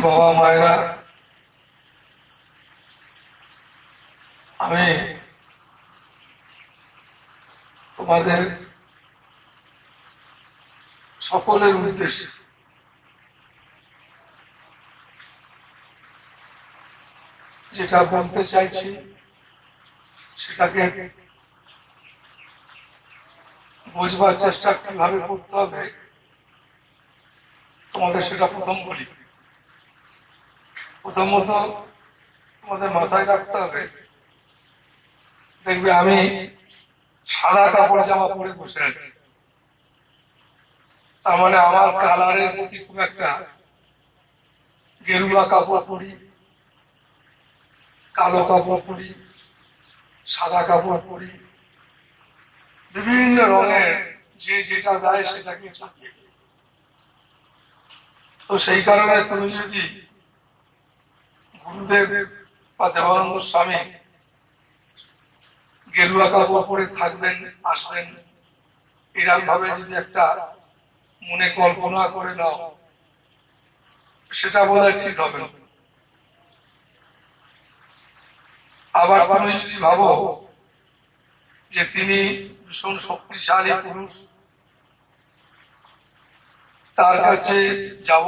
বাবা মায়েরা, আমি তোমাদের সকলের উদ্দেশ্যে যেটা বলতে চাইছি সেটাকে বুঝবার চেষ্টা কিভাবে করতে হবে তোমাদের সেটা প্রথম বলি। প্রথমত তোমাদের মাথায় রাখতে হবে, দেখবে আমি সাদা কাপড় জামা পরে বসে আছি, তার মানে আমার কালারের প্রতি খুব একটা, গেরুয়া কাপড় পরি, কালো কাপড় পরি, সাদা কাপড় পরি, বিভিন্ন রঙের যে যেটা দেয় সেটাকে চাপিয়ে দিই। তো সেই কারণে তুমি যদি গুরুদেব বা দেবানন্দ স্বামী গেরুয়া কাপড় পরে থাকবেন, আসবেন, এরকম ভাবে যদি একটা মনে কল্পনা করে নাও, সেটা বোধহয় ঠিক হবে না। আবার তুমি যদি ভাবো যে তিনি ভীষণ শক্তিশালী পুরুষ, তার কাছে যাব,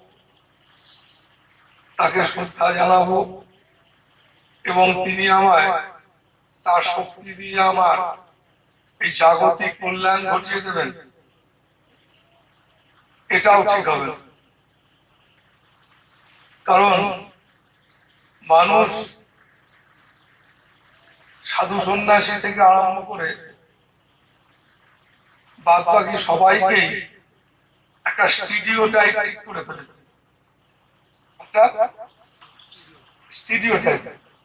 তাকে শ্রদ্ধা জানাবো এবং তিনি আমায় তার শক্তি দিয়ে আমার এই জাগতিক কল্যাণ ঘটিয়ে দেবেন, এটাও ঠিক হবে। কারণ মানুষ সাধু সন্ন্যাসী থেকে আরম্ভ করে বাদ বাকি সবাইকেই একটা স্টিরিওটাইপ ঠিক করে ফেলেছে, একটা স্টিরিওটাইপ।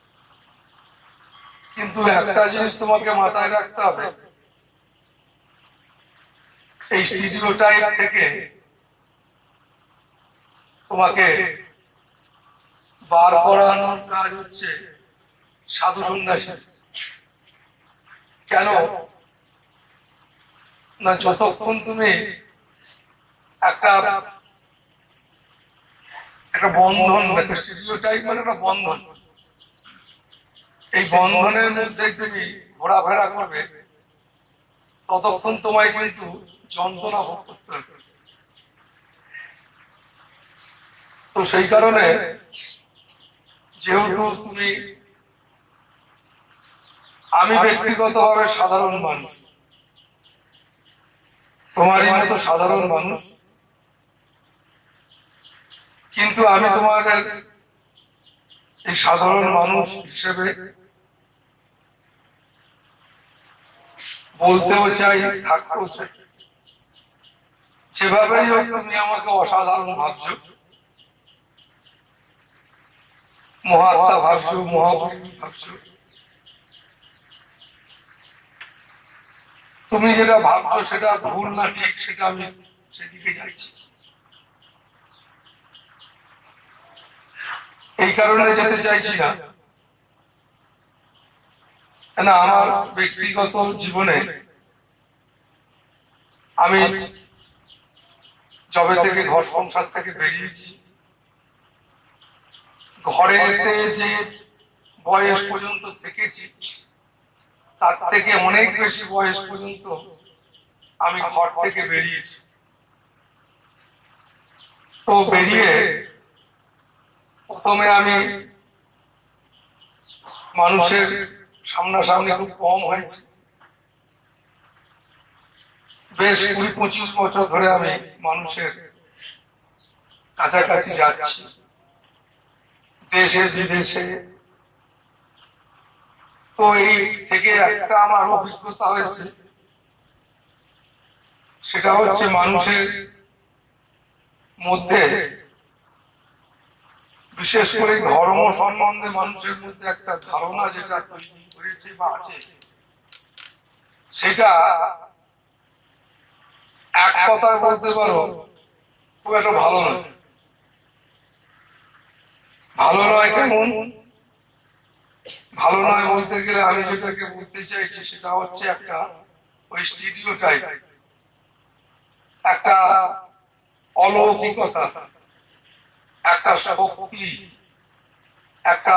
কিন্তু একটা জিনিস তোমাকে মাথায় রাখতে হবে, এই স্টিরিওটাইপ থেকে তোমাকে বার করানোর কাজ হচ্ছে সাধু সন্ন্যাসী। কেন না, যতক্ষণ তুমি একটা বন্ধন, একটা স্টিরিওটাইপ মানে একটা বন্ধন, এই বন্ধনের মধ্যেই তুমি ঘোরাফেরা করবে, ততক্ষণ তোমায় কিন্তু যন্ত্রণা ভোগ করতে হবে। তো সেই কারণে যেহেতু তুমি, আমি ব্যক্তিগতভাবে সাধারণ মানুষ, তোমারই মতো সাধারণ মানুষ, কিন্তু আমি তোমাদের এই সাধারণ মানুষ হিসেবে বলতেও চাই, থাকতেও চাই। যেভাবেই হোক তুমি আমাকে অসাধারণ ভাবছো, মহাত্মা ভাবছো, মহাপুরুষ ভাবছো, তুমি যেটা ভাবছো সেটা ভুল না ঠিক, সেটা আমি সেদিকে যাচ্ছি। এই কারণে যেতে চাইছি না, না আমার ব্যক্তিগত জীবনে আমি যবে থেকে ঘর সংসার থেকে বেরিয়েছি, ঘরেতে যে বয়স পর্যন্ত থেকেছি তার থেকে অনেক বেশি বয়স পর্যন্ত আমি ঘর থেকে বেরিয়েছি। তো বেরিয়ে প্রথমে আমি মানুষের সামনাসামনি খুব কম হয়েছে, বেশ 20-25 বছর ধরে আমি মানুষের কাছাকাছি যাচ্ছি, দেশে বিদেশে। তো এই থেকে একটা আমার অভিজ্ঞতা হয়েছে, সেটা হচ্ছে মানুষের মধ্যে, বিশেষ করে ধর্ম সম্বন্ধে মানুষের মধ্যে একটা ধারণা যেটা তৈরি হয়েছে বা আছে, সেটা এক কথায় বলতে পারো খুব একটা ভালো নয়। ভালো নয় কেমন? ভালো নয় বলতে গেলে আমি যেটাকে বলতে চাইছি সেটা হচ্ছে একটা ওই স্টিরিওটাইপ, একটা অলৌকিকতা, একটা শক্তি একটা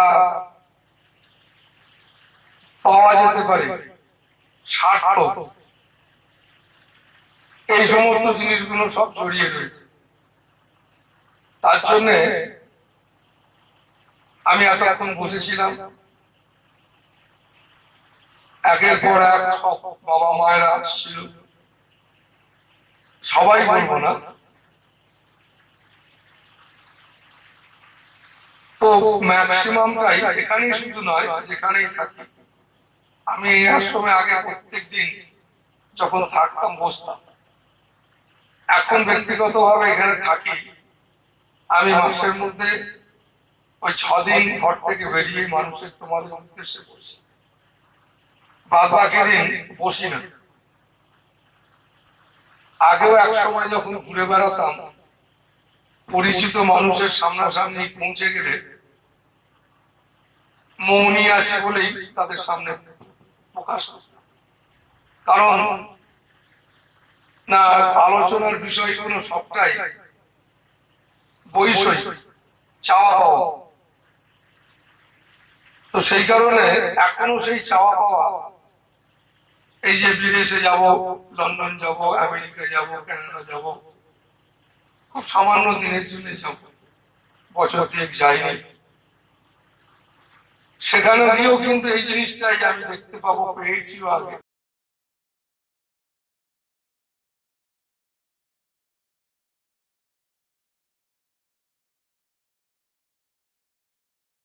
পাওয়া যেতে পারে, স্বার্থ, এই সমস্ত জিনিসগুলো সব জড়িয়ে রয়েছে। তার জন্য আমি এতক্ষণ বসেছিলাম, একের পর এক সব বাবা মায়েরা আসছিল, সবাই বলবো না, তো ম্যাক্সিমামটাই এখানেই, শুধু নয় যেখানেই থাকি। আমি এই আশ্রমে আগে প্রত্যেক দিন যখন থাকতাম বসতাম, এখন ব্যক্তিগত ভাবে এখানে থাকি। আমি মাসের মধ্যে ওই 6 দিন ঘর থেকে বেরিয়ে মানুষের তোমাদের উদ্দেশ্যে বসি, বাদ বাকি দিন বসি না। আগেও এক সময় যখন ঘুরে বেড়াতাম, পরিচিত মানুষের সামনাসামনি পৌঁছে গেলে মৌনী আছে বলেই তাদের সামনে প্রকাশ করতাম, কারণ না আলোচনার বিষয়গুলো সবটাই বৈষয়িক, চাওয়া পাওয়া। তো সেই কারণে এখনো সেই চাওয়া পাওয়া, এই যে বিদেশে যাব, লন্ডন যাব, আমেরিকা যাব, কানাডা যাব, খুব সামান্য দিনের জন্য যাব, বছর দিয়ে যাইনি, সেখানে গিয়েও কিন্তু এই জিনিসটাই আমি দেখতে পাবো, পেয়েছিও আগে,